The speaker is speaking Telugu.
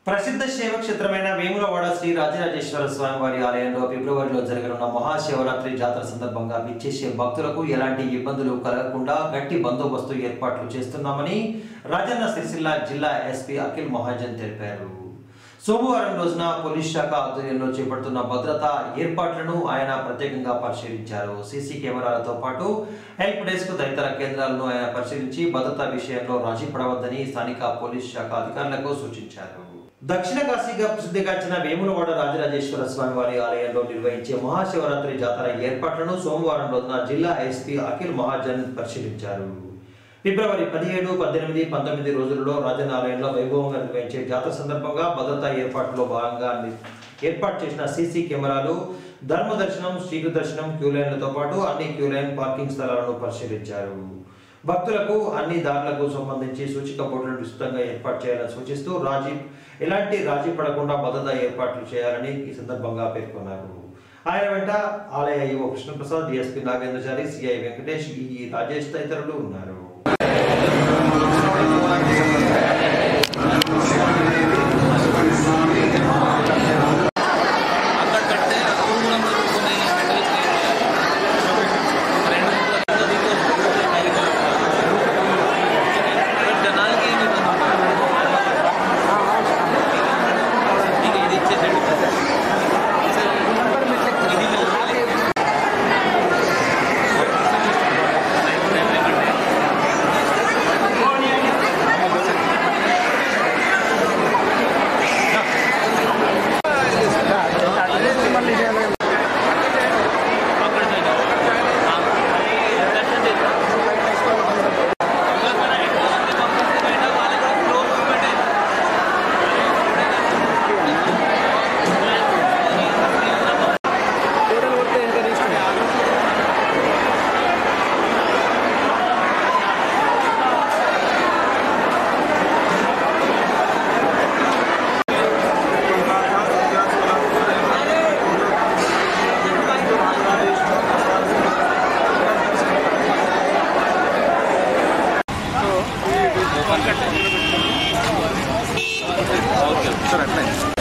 ప్రసిద్ధ శైవక్షేత్రమైన వేములవాడ శ్రీ రాజరాజేశ్వర స్వామివారి ఆలయంలో ఫిబ్రవరిలో జరగనున్న మహాశివరాత్రి జాతర సందర్భంగా విచ్చేసే భక్తులకు ఎలాంటి ఇబ్బందులు కలగకుండా గట్టి బందోబస్తు ఏర్పాట్లు చేస్తున్నామని రాజన్న సిరిసిల్ల జిల్లా ఎస్పీ అఖిల్ మహాజన్ తెలిపారు. సోమవారం రోజున పోలీస్ శాఖ ఆధ్వర్యంలో చేపడుతున్న భద్రతా ఏర్పాట్లను ఆయన ప్రత్యేకంగా పరిశీలించారు. సీసీ కెమెరాలతో పాటు హెల్ప్ డెస్క్ తదితర కేంద్రాలను ఆయన పరిశీలించి భద్రతా విషయంలో రాజీ పడవద్దని స్థానిక పోలీస్ శాఖ అధికారులకు సూచించారు. దక్షిణ కాశీగా ప్రసిద్ధిగాంచిన వేములవాడ రాజరాజేశ్వర స్వామివారి ఆలయంలో నిర్వహించే మహాశివరాత్రి జాతర ఏర్పాట్లను సోమవారం రోజున జిల్లా ఎస్పీ అఖిల్ మహాజన్ పరిశీలించారు. ఫిబ్రవరి 17, 18, 19 రోజుల్లో రాజన్న ఆలయంలో వైభవంగా నిర్వహించే జాతర సందర్భంగా భద్రతా ఏర్పాట్లో భాగంగా ఏర్పాటు చేసిన సీసీ కెమెరాలు, ధర్మ దర్శనం, స్ట్రీట్ దర్శనం, క్యూ లైన్లతో పాటు అన్ని క్యూ లైన్ పార్కింగ్ స్థలాలను పరిశీలించారు. భక్తులకు అన్ని దారులకు సంబంధించి సూచిక బోర్డులను విస్తృతంగా ఏర్పాటు చేయాలని సూచిస్తూ ఎలాంటి రాజీ పడకుండా భద్రతా ఏర్పాట్లు చేయాలని ఈ సందర్భంగా పేర్కొన్నారు. ఆయన వెంట ఆలయ EO Krishnaprasad, DSP Nagendrachari, CI Venkatesh, ఈ రాజేష్ తదితరులు ఉన్నారు. Sure,